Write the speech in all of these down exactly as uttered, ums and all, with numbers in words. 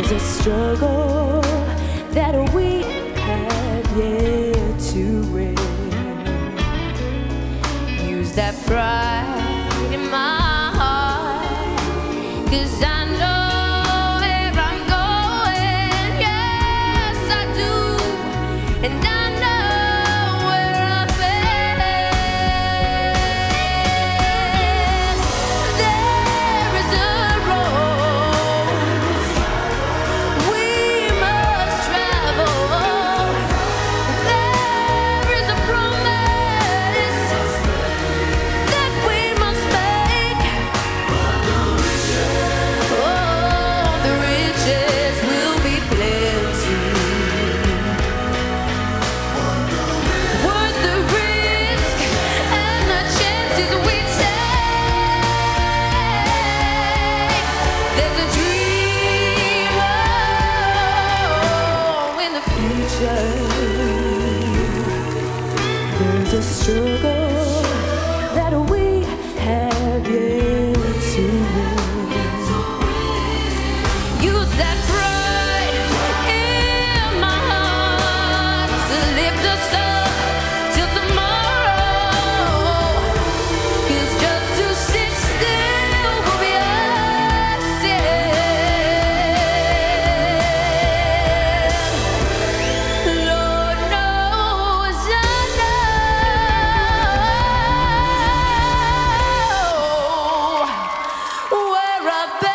There's a struggle that we have yet to win. Use that pride in my heart, 'cause I know where I'm going. Yes, I do. And I know where I've been. There is a road we must travel. There is a promise that we must make. Oh, the riches will be plenty. Worth the risk and the chances we take. There's a dream oh, in the future. There's a struggle that we have yet to win. Use that pride in my heart to lift us up till tomorrow. 'Cause just to sit still will be a sin. Lord knows I know where I've been.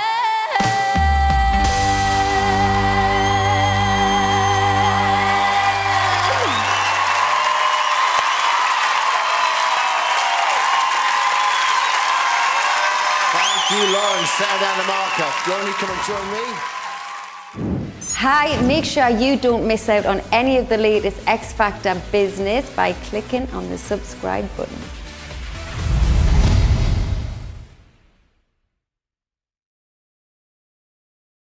Thank you, Lauren. Settle down the marker. Lauren, you come and join me. Hi, make sure you don't miss out on any of the latest X Factor business by clicking on the subscribe button.